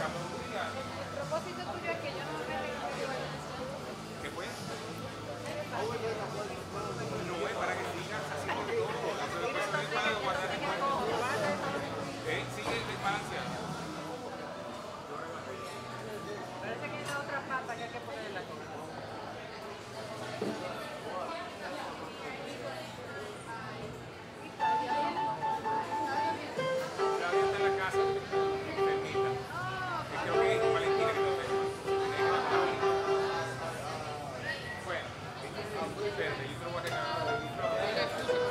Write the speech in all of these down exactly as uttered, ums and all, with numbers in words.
El propósito tuyo es que yo no me meta en el medio de la ¿Qué fue? No es para que sigas haciendo todo. Eso es para guardar el cuerpo. ¿Eh? Sigue desbalanceando. Parece que hay otra pata que hay que poner en la cosa. Claudia está en la casa, enfermita. Y creo que es con Valentina que lo ve. Bueno, espérate, yo te lo voy a regalar.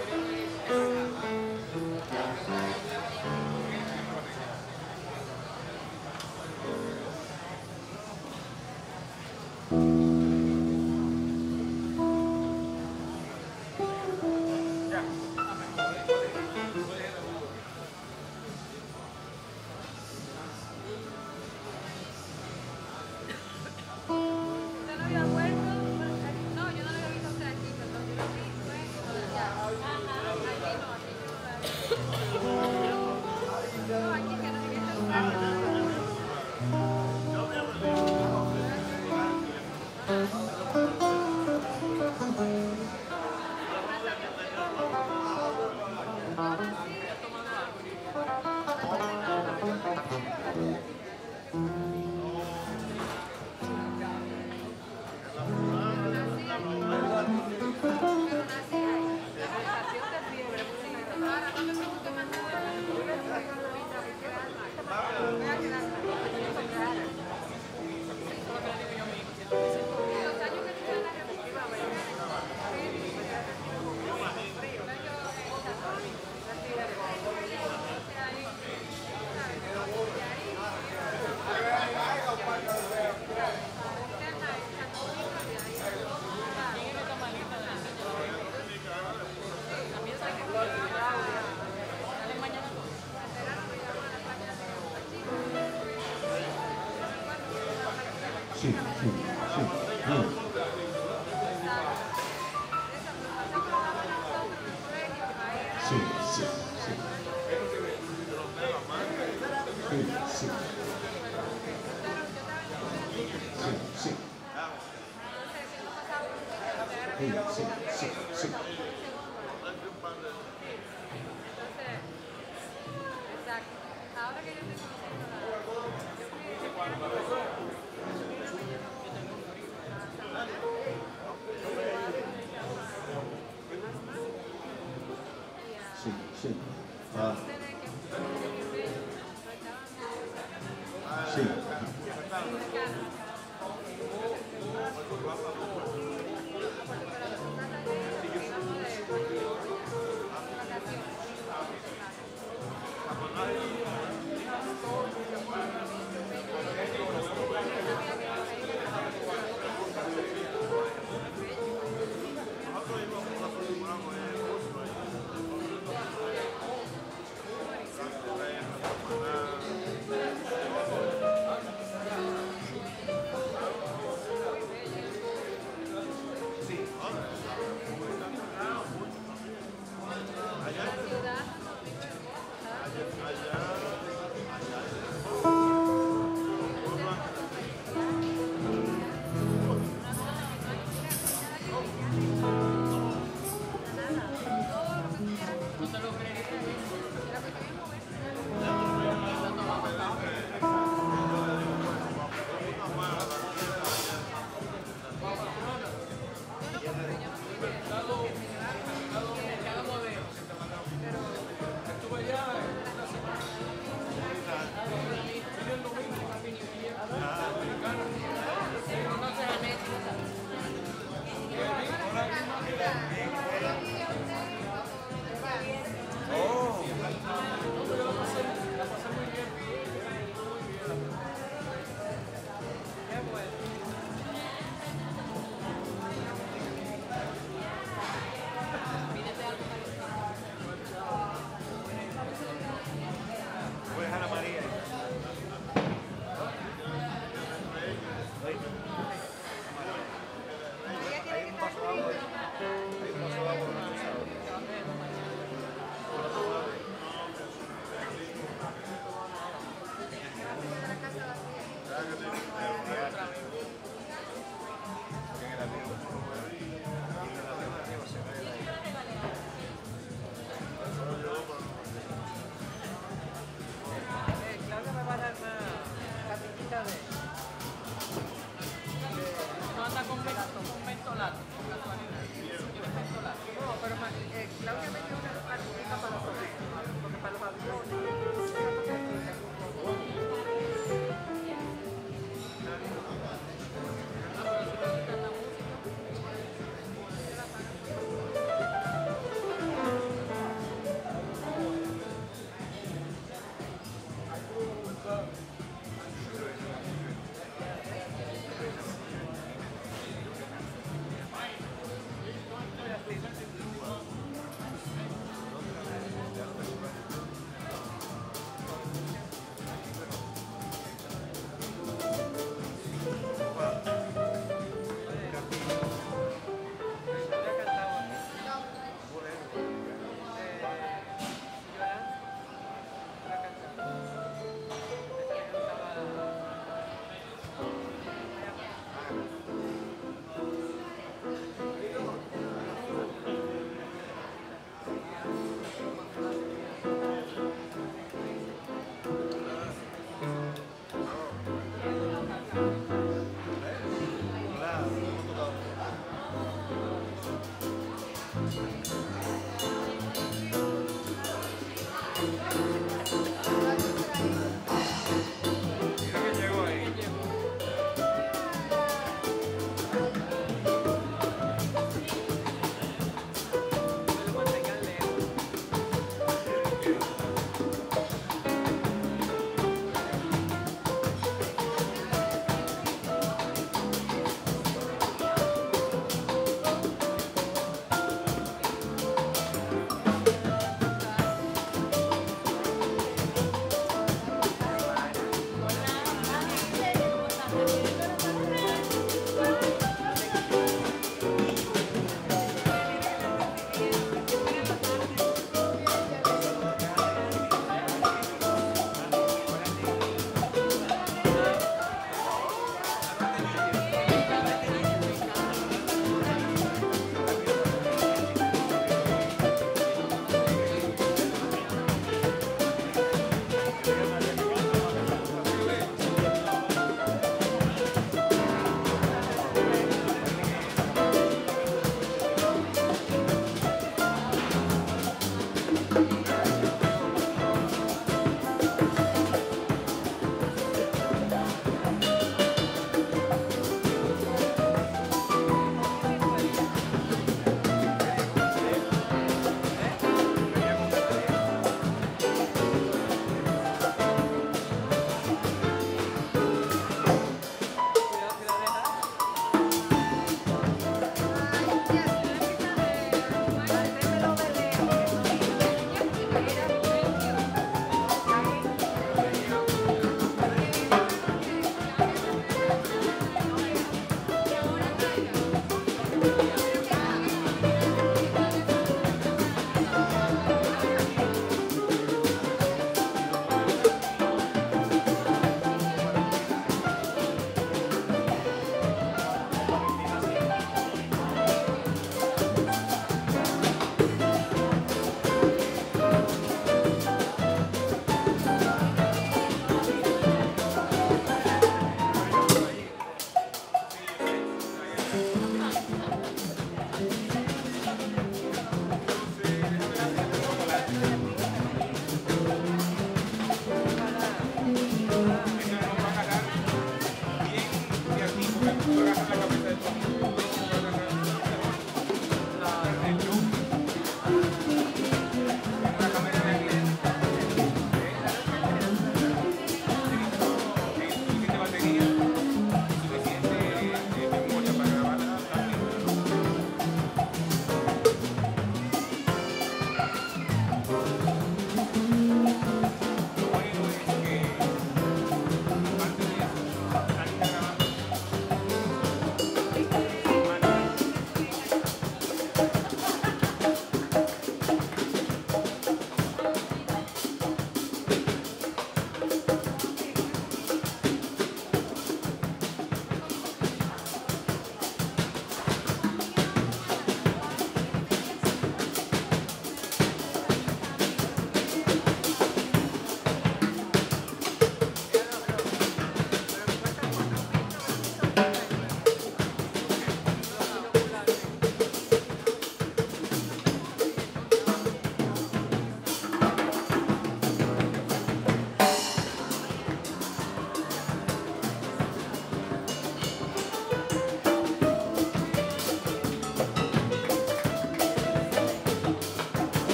¿Usted no había vuelto? No, yo no lo había visto a usted aquí, perdón. Yo lo vi, fue allá. Aquí no, aquí yo no lo había visto. No, aquí que no había visto un carro. Sí, sí, sí. Bien. Sí, sí, sí. Sí, sí. Sí, sí. Sí, sí, sí, sí. Exacto. Ahora que yo estoy conociendo la... Sí, sí. Ah. Sí.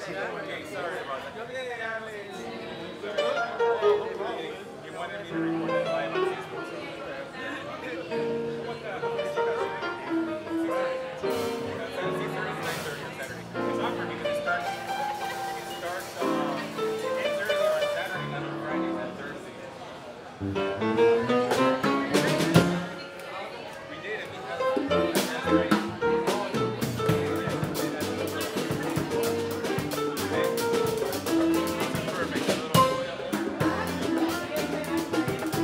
Okay, sorry about that. You wanted me to record it live on Facebook. What the? six thirty to nine thirty on Saturday. It's awkward because it starts, it starts, um, it ends early on Saturday, not on Fridays and Thursdays. We did it because that's great. Perfect.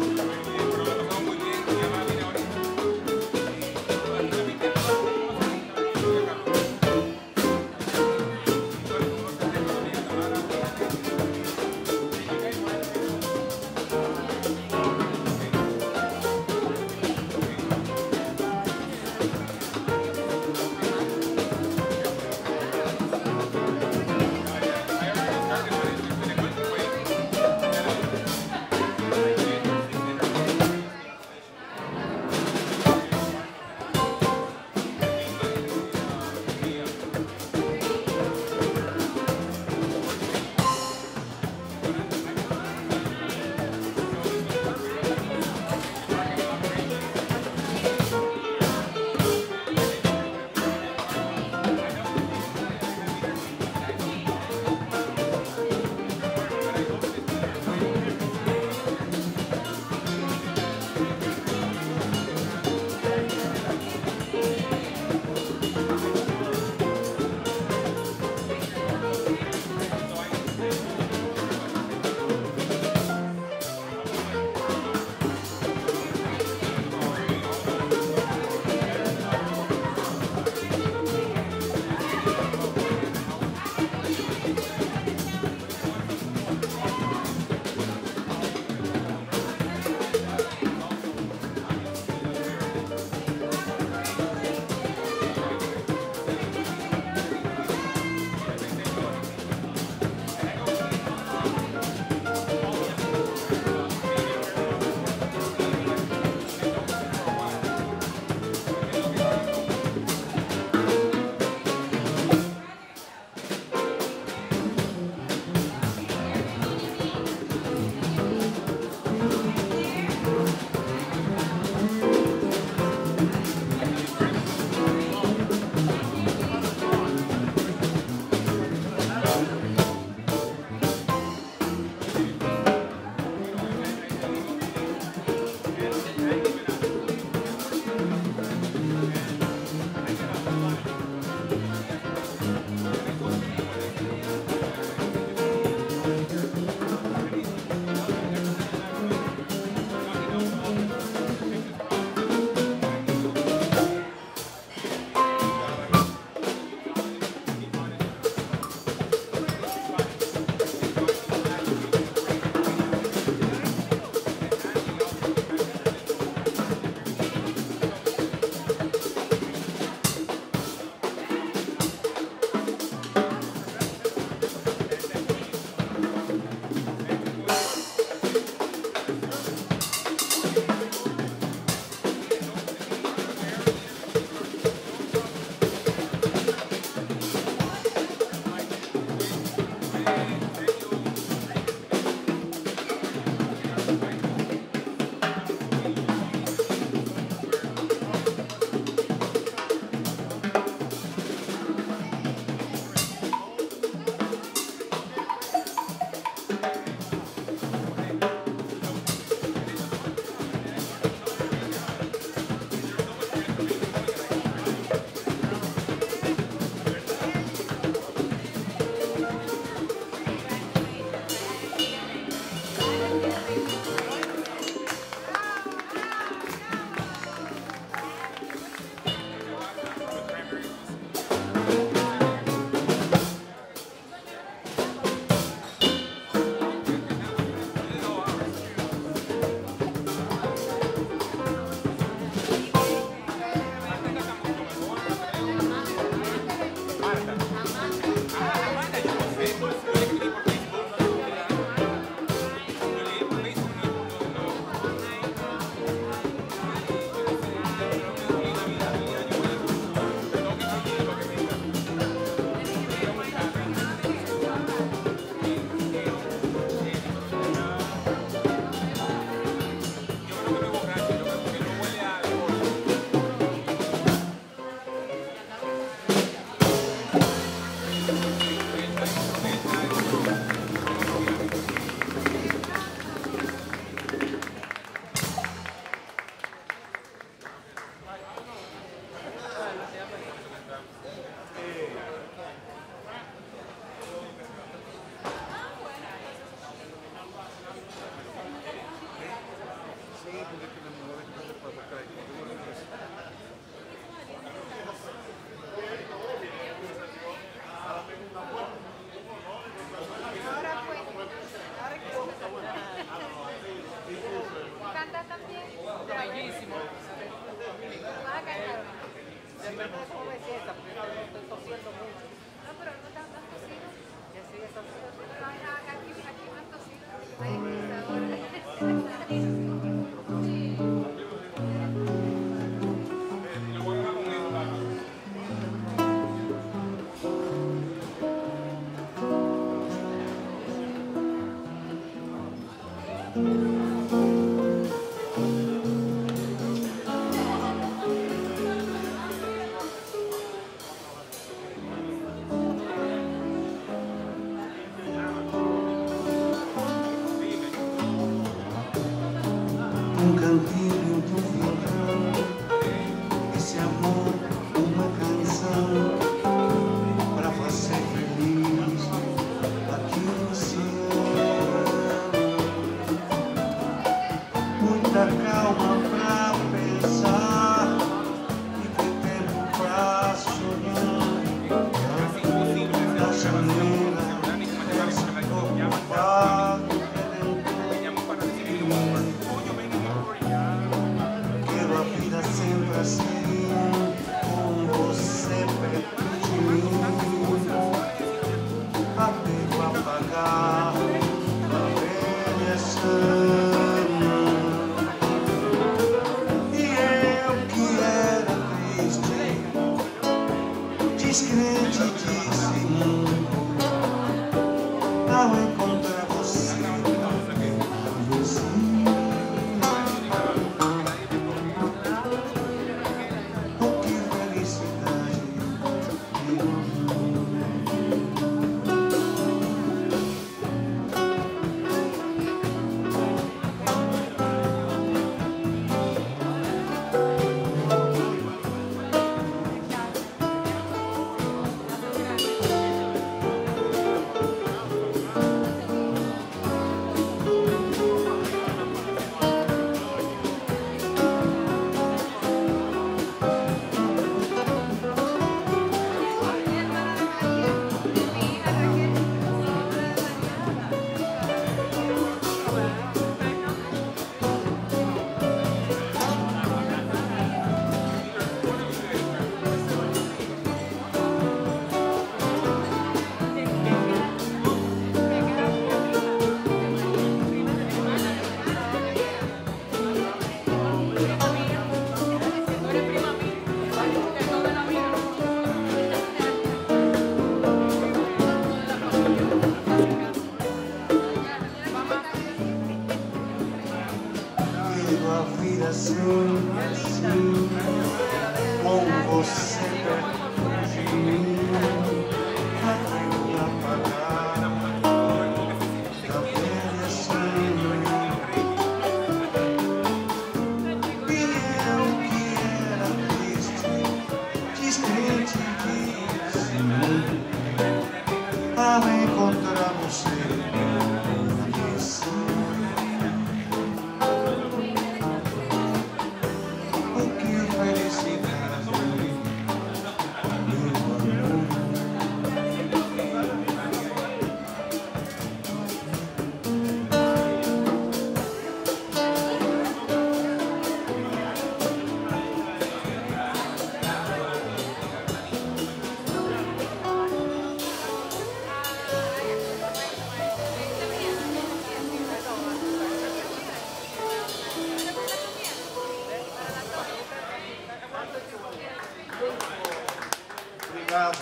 Obrigado.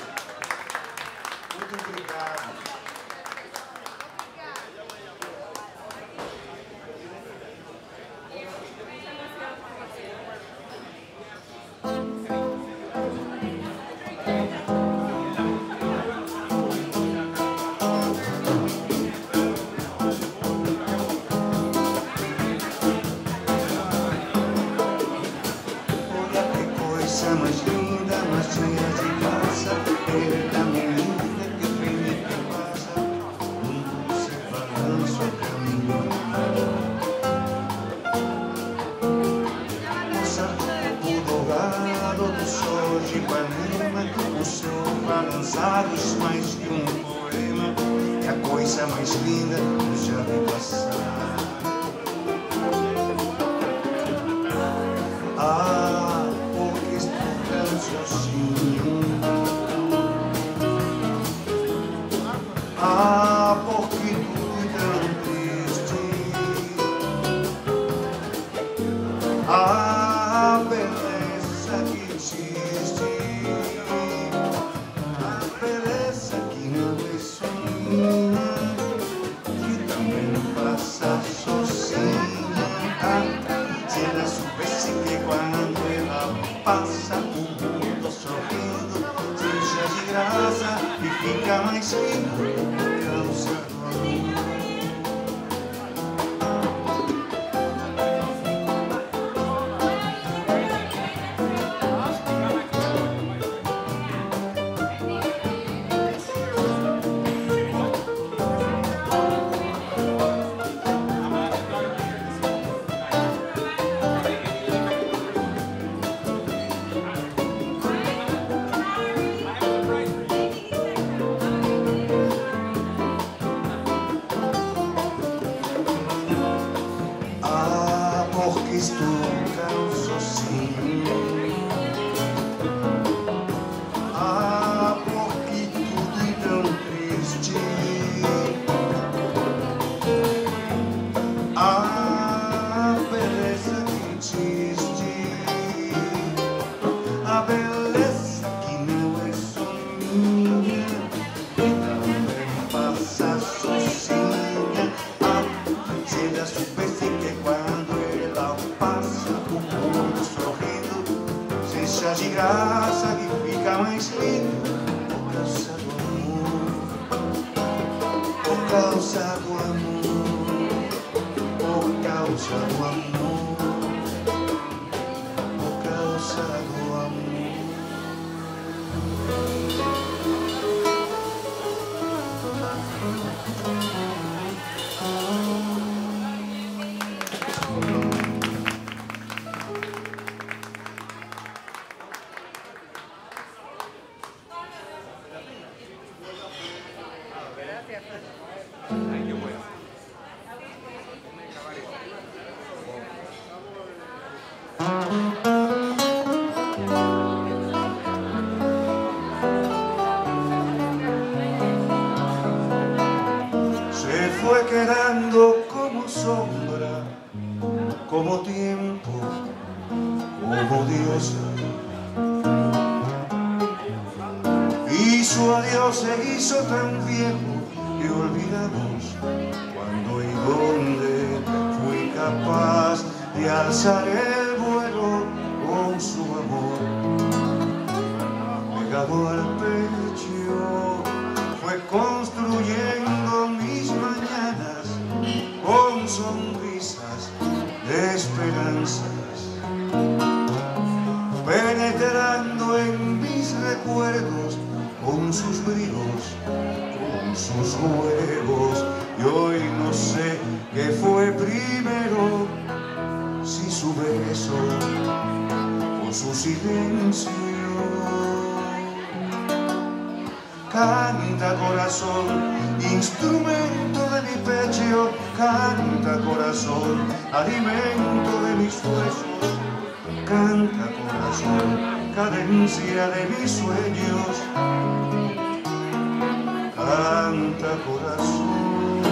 Muito obrigado. Olha que coisa mais linda, mais cheia de graça, ele da menina que vem e que passa, quando você balança o caminho. Moça, o dourado do sol de Ipanema, o seu balançados mais que um poema, é a coisa mais linda que eu já vi passar. Ah, porque estou tão sozinho. Ah, porque tudo é tão triste. Ah, a beleza que existe, a beleza que não é só minha, que também passa sozinha. Se ela soubesse que quando ela passa o mundo sorrindo, seja de graça e fica mais lindo, cansa do amor. causa do amor, por causa do amor, por causa do amor. Ay, qué bueno. Se fue quedando como sombra, como tiempo, como diosa. Y su adiós se hizo tan viejo que olvidamos cuando y dónde fui capaz de alzar el vuelo con su amor. Pegado al pecho fue construyendo mis mañanas con sonrisas de esperanzas, penetrando en mis recuerdos con sus bríos, con sus juegos. Y hoy no sé qué fue primero, si su beso o su silencio. Canta corazón, instrumento de mi pecho, canta corazón, alimento de mis huesos, canta corazón, cadencia de mis sueños, canta corazón.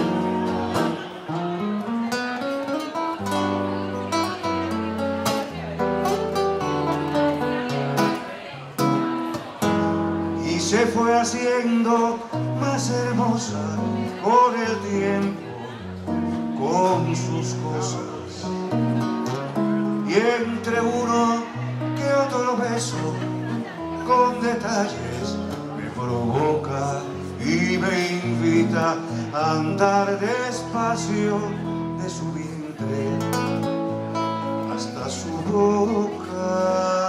Se fue haciendo más hermosa con el tiempo, con sus cosas. Y entre uno que otro beso, con detalles, me provoca y me invita a andar despacio de su vientre hasta su boca.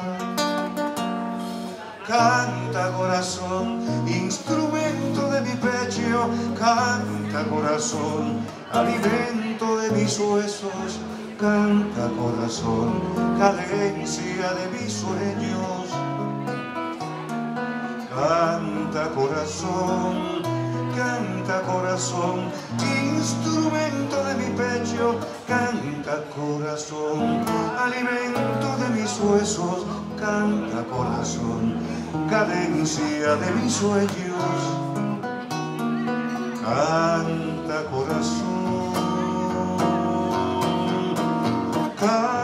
Canta corazón, instrumento de mi pecho, canta corazón, alimento de mis huesos, canta corazón, cadencia de mis sueños, canta corazón, canta corazón, instrumento de mi pecho, canta corazón, alimento de mis huesos, canta corazón, cadencia de mis sueños, canta corazón, canta.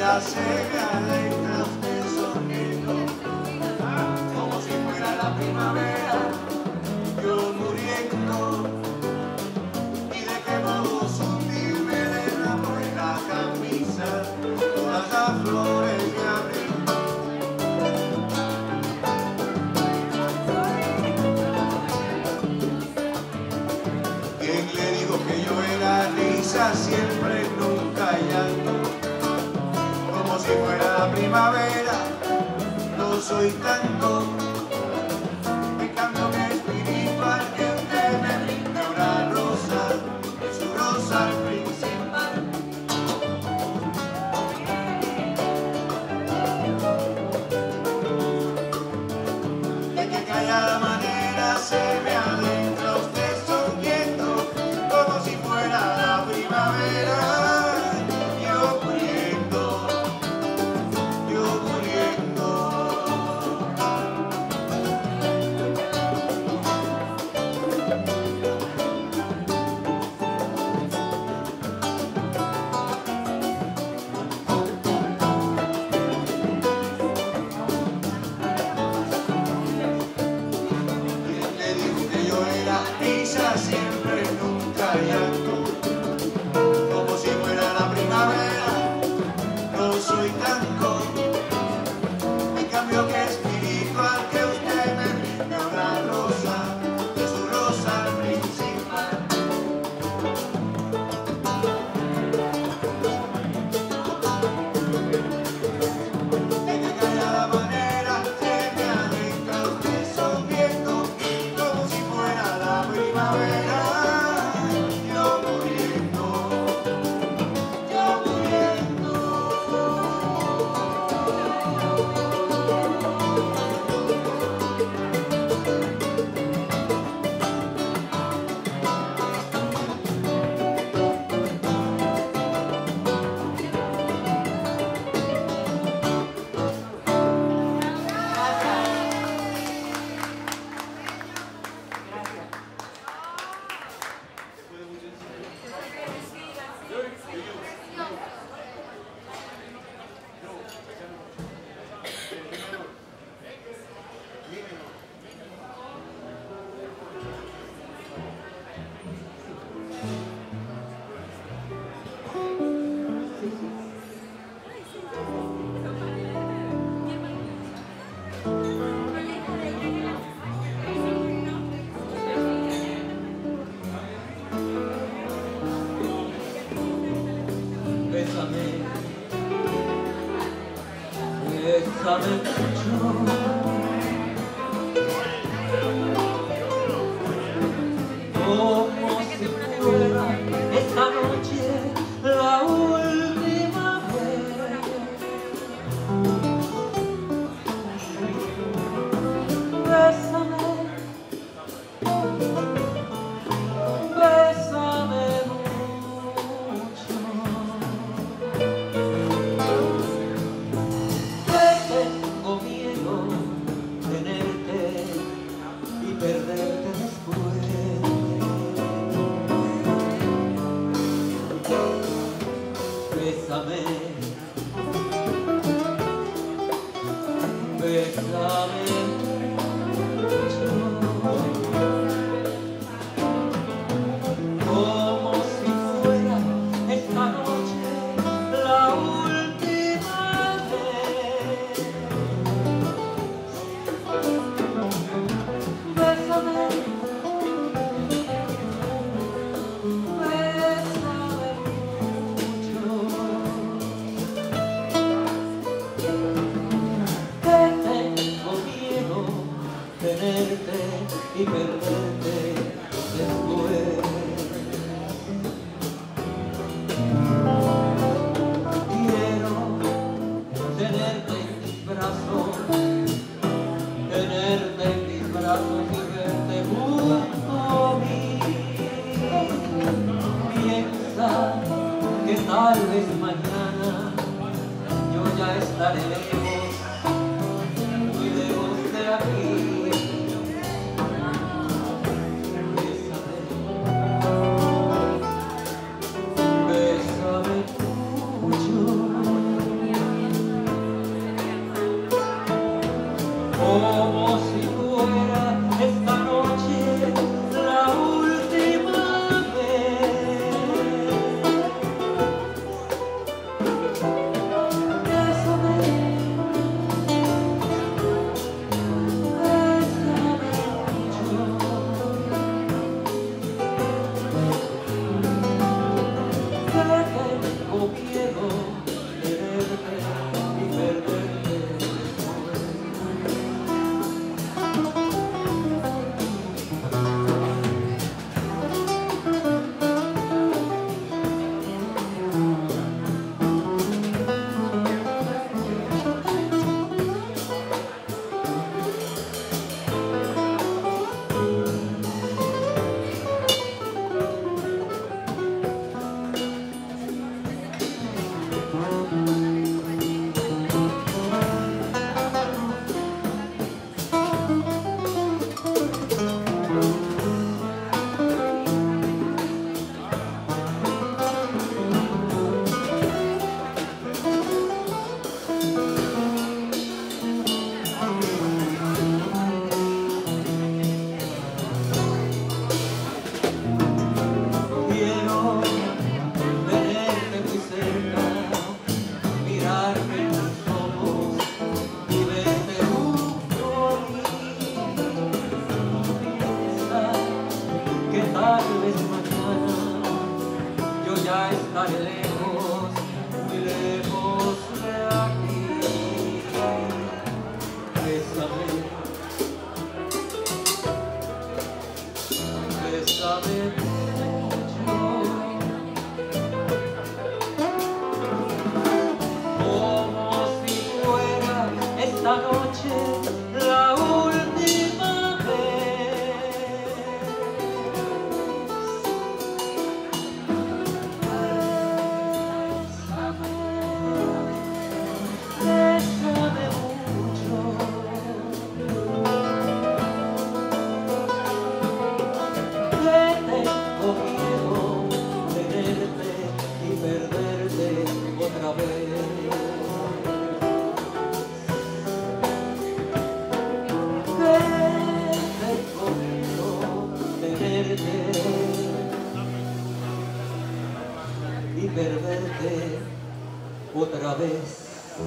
manera se me adentra usted sonriendo, como si fuera la primavera, yo muriendo. Y de qué modo sutil me derramó en la camisa todas las flores de abril. ¿Quién le dijo que yo era risa siempre, nunca llanto? Como si fuera la primavera, no soy tanto. En cambio mi espiritual que usted me brinda una rosa, es su rosa principal. De que callada manera se me adentra usted sonriendo, como si fuera la primavera, yo muriendo, yo muriendo. ¿Quién le dijo que yo era risa siempre, nunca llanto? Como si fuera la primavera, no soy tanto. En cambio que espiritual que usted me brinda una rosa, de su rosa principal. De que callada manera se me adentra usted sonriendo, como si fuera la primavera, yo muriendo, yo muriendo. Bésame, bésame mucho, como si fuera esta noche la última vez. Bésame, bésame mucho. Tengo miedo tenerte y perderte después. Bésame, bésame mucho, como si fuera esta noche la última vez. Bésame, bésame mucho, que tengo miedo tenerte y perderte después. Quiero tenerte en mis brazos, tenerte en mis brazos y verte junto a mí. Piensa que tal vez mañana yo ya estaré lejos, muy lejos de aquí. Bésame, bésame mucho. como si fuera esta noche la última vez. Bésame, tengo miedo de verte y perderte. Quiero tenerte muy cerca, mirarte en los ojos y verte junto a mí. Piensa que tal vez mañana yo ya estaré lejos, muy lejos de aquí. Bésame, bésame. Como si fuera esta noche la última vez. Bésame, bésame mucho. Que tengo miedo de verte y perderte otra vez. Y perderte otra vez.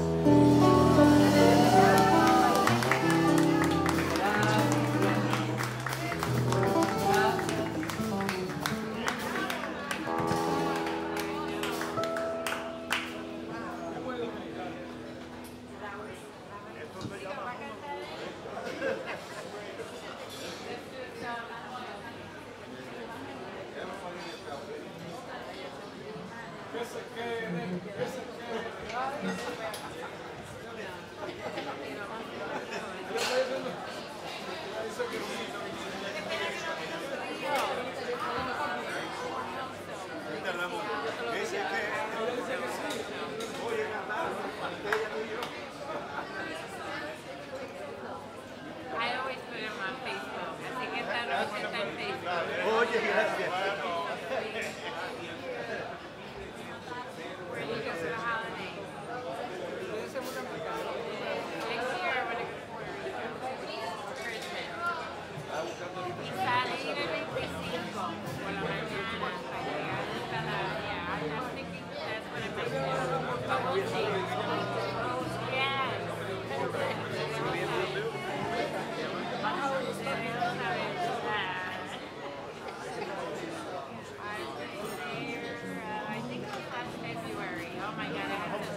I always put him on Facebook, así que esta noche está en Facebook. Oye, gracias. We're looking for the holidays. Next year, when it Christmas. Y sale ir el veinticinco por la mañana para llegar hasta la yeah, I'm thinking that's what it makes sense. But we'll see. Yes. I think it was last February. Oh my God, I had to